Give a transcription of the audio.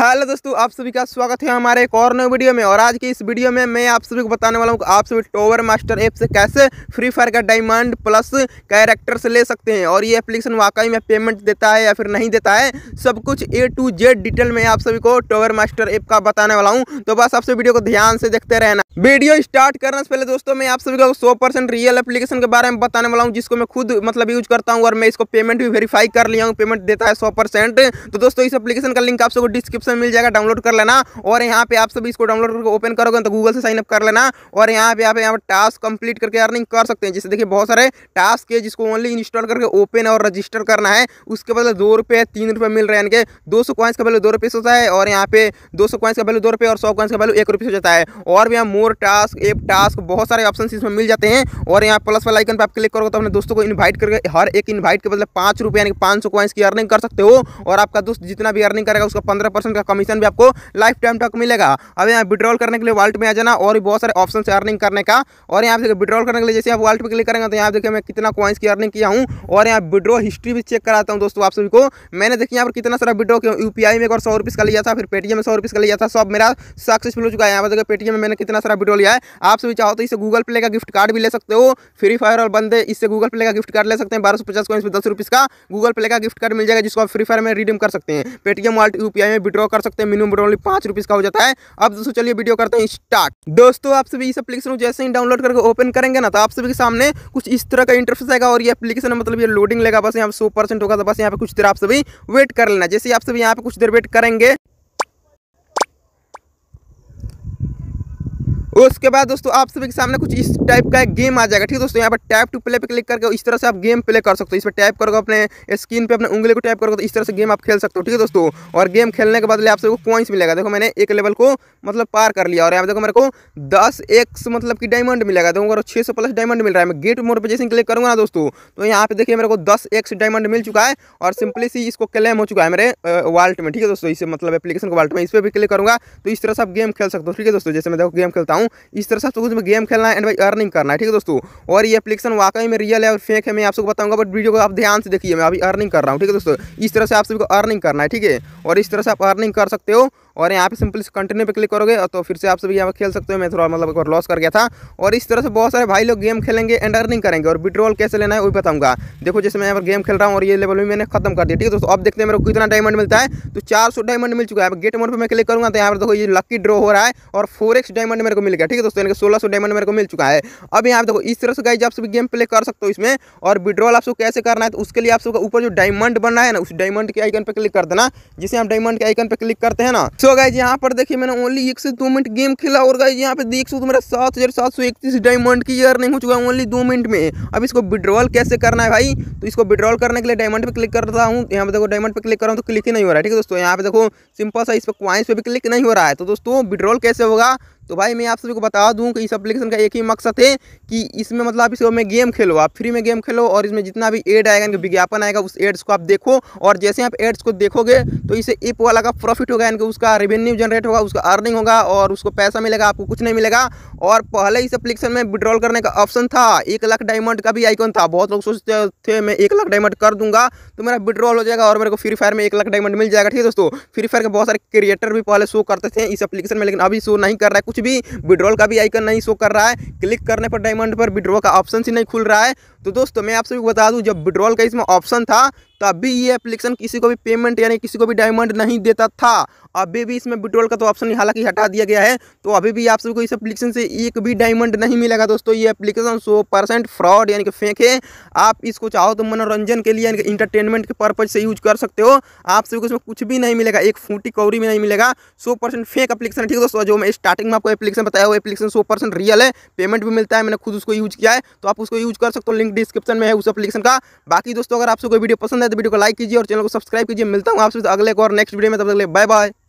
Hello दोस्तों, आप सभी का स्वागत है हमारे एक और नए वीडियो में। और आज की इस वीडियो में मैं आप सभी को बताने वाला हूं कि आप सभी टॉवर मास्टर ऐप से कैसे फ्री फायर का डायमंड प्लस कैरेक्टर से ले सकते हैं और ये एप्लीकेशन वाकई में पेमेंट देता है या फिर नहीं देता है, सब कुछ A to Z डिटेल में आप सभी को टॉवर मास्टर ऐप का बताने वाला हूँ। तो बस आपसे वीडियो को ध्यान से देखते रहना। वीडियो स्टार्ट करने से पहले दोस्तों मैं आप सभी को 100% रियल एप्लीकेशन के बारे में बताने वाला हूँ, जिसको मैं खुद यूज करता हूँ और मैं इसको पेमेंट भी वेरीफाई कर लिया हूँ, पेमेंट देता है 100%। तो दोस्तों इस एप्लीकेशन का लिंक आप सबको डिस्क्रिप्शन मिल जाएगा, डाउनलोड कर लेना। और यहाँ पे आप सभी इसको डाउनलोड करके ओपन करोगे तो गूगल से साइन अप कर लेना। और यहाँ पे टास्क कंप्लीट करके अर्निंग कर सकते हैं। जैसे देखिए बहुत सारे टास्क है जिसको ओनली इंस्टॉल करके ओपन और रजिस्टर करना है। उसके बदले 2 रुपये 3 रुपये मिल रहे हैं, यानी कि 200 कॉइन्स का वैल्यू 2 रुपये होता है और यहाँ पे 200 कॉइन्स का वैल्यू 2 रुपये और 100 कॉइन्स का वैल्यू 1 रुपये हो जाता है। और भी यहाँ मोर टास्क, एप टास्क, बहुत सारे ऑप्शन इसमें मिल जाते हैं। और यहाँ प्लस वाला आइकन पे आप क्लिक करोगे तो अपने दोस्तों को इन्वाइट करके हर एक इन्वाइट के बदले 5 रुपये यानी 500 कॉइन्स की अर्निंग कर सकते हो। और आपका दोस्त जितना भी अर्निंग करेगा उसका 15% का कमीशन भी आपको लाइफ टाइम तक मिलेगा। अब यहाँ विड्रॉल करने के लिए वॉलेट में आ जाना और भी बहुत सारे ऑप्शन है अर्निंग करने का। और यहाँ देखिए विड्रॉल करने के लिए जैसे आप वॉलेट पे क्लिक करेंगे तो यहाँ देखिए मैं कितना कॉइन्स की अर्निंग किया हूँ। और यहाँ विड्रॉ हिस्ट्री भी चेक कराता हूँ दोस्तों आप सभी को। मैंने देखिए यहाँ पर कितना सारा विड्रॉ किया, यूपीआई में एक और 100 रुपये का लिया था, फिर पेटीएम में 100 रुपये का लिया था, सब मेरा सक्सेसफुल हो चुका है। यहाँ पर देखिए पेटीएम में मैंने कितना सारा विड्रॉ लिया है। आप सभी चाहो तो इससे गूगल प्ले का गिफ्ट कार्ड भी ले सकते हो। फ्री फायर और बंदे इससे गूगल प्ले का गिफ्ट कार्ड ले सकते हैं। 1250 कॉइन्स में 10 रुपये का गूगल प्ले का गिफ्ट कार्ड मिल जाएगा, जिसको आप फ्री फायर में रिडीम कर सकते हैं। पेटीएम वॉलेट यूपीआई में विड्रॉ कर सकते हैं। मिनिमम विड्रॉ ओनली 5 रुपये का हो जाता है। अब दोस्तों चलिए वीडियो करते हैं स्टार्ट। दोस्तों आप सभी इस एप्लीकेशन को जैसे ही डाउनलोड करके ओपन करेंगे ना तो आप सभी के सामने कुछ इस तरह का इंटरफेस आएगा। और ये एप्लीकेशन ये लोडिंग लेगा, बस यहाँ 100% होगा। तो बस यहाँ पे कुछ देर आप सभी वेट कर लेना। जैसे आप सभी यहाँ पे कुछ देर वेट करेंगे उसके बाद दोस्तों आप सभी के सामने कुछ इस टाइप का एक गेम आ जाएगा। ठीक है दोस्तों, यहाँ पर टैप टू प्ले पे क्लिक करके इस तरह से आप गेम प्ले कर सकते हो। इस पर टैप करोगे, अपने स्क्रीन पे अपने उंगली को टैप करोगे तो इस तरह से गेम आप खेल सकते हो। ठीक है दोस्तों, और गेम खेलने के बदले आप सभी को कॉइन्स मिलेगा। देखो मैंने एक लेवल को पार कर लिया और यहाँ देखो मेरे को 10x की डायमंड मिलेगा। देखो 600 प्लस डायमंड मिल रहा है। मैं गेट मोड पर जैसे क्लिक करूँगा ना दोस्तों तो यहाँ पे देखिए मेरे को 10x डायमंड मिल चुका है और सिंपली सी इसको क्लेम हो चुका है मेरे वॉलेट में। ठीक है दोस्तों, इसे एप्लीकेशन के वॉलेट में इस पर भी क्लिक करूँगा तो इस तरह से आप गेम खेल सकते हो। ठीक है दोस्तों, जैसे मैं देखो गेम खेलता हूँ इस तरह से में गेम खेलना है एंड भाई अर्निंग करना है। ठीक है दोस्तों, और ये एप्लीकेशन वाकई में रियल है और फेक है मैं आपको बताऊंगा, बट वीडियो को आप ध्यान से देखिए। मैं अभी अर्निंग कर रहा हूँ। ठीक है दोस्तों, इस तरह से आप सभी को अर्निंग करना है। ठीक है, और इस तरह से आप अर्निंग कर सकते हो। और यहाँ पे सिंपली कंटिन्यू पे क्लिक करोगे तो फिर से आप सभी यहाँ पे खेल सकते हो। मैं थोड़ा एक बार लॉस कर गया था। और इस तरह से बहुत सारे भाई लोग गेम खेलेंगे एंड अर्निंग करेंगे। और विड्रॉल कैसे लेना है वो भी बताऊंगा। देखो जैसे मैं यहाँ पर गेम खेल रहा हूँ और ये लेवल भी मैंने खत्म कर दिया। ठीक है दोस्तों, अब देखते हैं मेरे को कितना डायमंड मिलता है। तो 400 डायमंड मिल चुका है। गेट मोड पर मैं क्लिक करूँगा तो यहाँ पर देखो ये लकी ड्रॉ हो रहा है और 4x डायमंड मेरे को मिल गया। ठीक है दोस्तों, यानी कि 1600 डायमंड मेरे को मिल चुका है। अब यहाँ पे देखो इस तरह से गाइस आप सभी गेम प्ले कर सकते हो इसमें। और विड्रॉल आपको कैसे करना है तो उसके लिए आप सबका ऊपर जो डायमंड बनना है ना उस डायमंड के आइकन पे क्लिक कर देना। जिसे आप डायमंड के आइकन पे क्लिक करते हैं ना सो गाइस यहाँ पर देखिए मैंने ओनली 1 से 2 मिनट गेम खेला और गाइस यहाँ पे देख सकते हो मेरा 7731 डायमंड की अर्निंग हो चुका है ओनली 2 मिनट में। अब इसको विड्रॉल कैसे करना है भाई, तो इसको विड्रॉल करने के लिए डायमंड पे क्लिक करता हूँ। यहाँ पे देखो डायमंड पे क्लिक कर रहा हूँ तो क्लिक ही नहीं हो रहा है। ठीक है दोस्तों, यहाँ पे देखो सिंपल सा इस पर कॉइन्स पे भी क्लिक नहीं हो रहा है। तो दोस्तों विड्रॉल कैसे होगा तो भाई मैं आप सभी को बता दूं कि इस एप्लीकेशन का एक ही मकसद है कि इसमें आप इसको में गेम खेलो, आप फ्री में गेम खेलो। और इसमें जितना भी एड आएगा, इनका विज्ञापन आएगा, उस एड्स को आप देखो। और जैसे आप एड्स को देखोगे तो इसे ऐप वाला का प्रॉफिट होगा, यानी कि उसका रेवेन्यू जनरेट होगा, उसका अर्निंग होगा और उसको पैसा मिलेगा, आपको कुछ नहीं मिलेगा। और पहले इस एप्लीकेशन में विड्रॉल करने का ऑप्शन था, 1 लाख डायमंड का भी आइकन था। बहुत लोग सोचते थे मैं 1 लाख डायमंड कर दूंगा तो मेरा विड्रॉल हो जाएगा और मेरे को फ्री फायर में 1 लाख डायमंड मिल जाएगा। ठीक है दोस्तों, फ्री फायर के बहुत सारे क्रिएटर भी पहले शो करते थे इस एप्लीकेशन में, लेकिन अभी शो नहीं कर रहा है कुछ भी। विड्रॉल का भी आइकन नहीं शो कर रहा है। क्लिक करने पर डायमंड पर विड्रॉ का ऑप्शन ही नहीं खुल रहा है। तो दोस्तों मैं आप सभी को बता दूं जब विड्रॉल का इसमें ऑप्शन था तभी ये एप्लीकेशन किसी को भी पेमेंट यानी किसी को भी डायमंड नहीं देता था। अभी भी इसमें विड्रॉल का तो ऑप्शन हालांकि हटा दिया गया है, तो अभी भी आप सभी को इस एप्लीकेशन से एक भी डायमंड नहीं मिलेगा। दोस्तों ये एप्लीकेशन 100% फ्रॉड यानी कि फेक है। आप इसको चाहो तो मनोरंजन के लिए यानी कि इंटरटेनमेंट के पर्पज से यूज कर सकते हो। आप सभी को इसमें कुछ भी नहीं मिलेगा, एक फूटी कौड़ी में नहीं मिलेगा। 100% फेक एप्लीकेशन है। ठीक है दोस्तों, जो मैं स्टार्टिंग में आपको एप्लीकेशन बताया वो एप्लीकेशन 100% रियल है, पेमेंट भी मिलता है, मैंने खुद उसको यूज किया है, तो आप उसको यूज कर सकते हो। लिंक डिस्क्रिप्शन में है उस एप्लीकेशन का। बाकी दोस्तों अगर आपको कोई वीडियो पसंद है तो वीडियो को लाइक कीजिए और चैनल को सब्सक्राइब कीजिए। मिलता हूँ आपसे अगले एक और नेक्स्ट वीडियो में, तब तक के लिए बाय बाय।